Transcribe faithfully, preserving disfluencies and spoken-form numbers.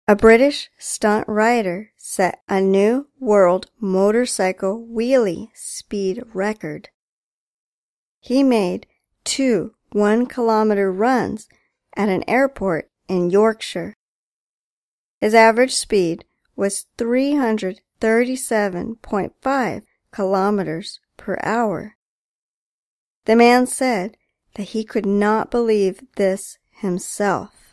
A British stunt rider set a new world motorcycle wheelie speed record. He made two one-kilometer runs at an airport in Yorkshire. His average speed was three hundred thirty-seven point five kilometers per hour. The man said that he could not believe this himself.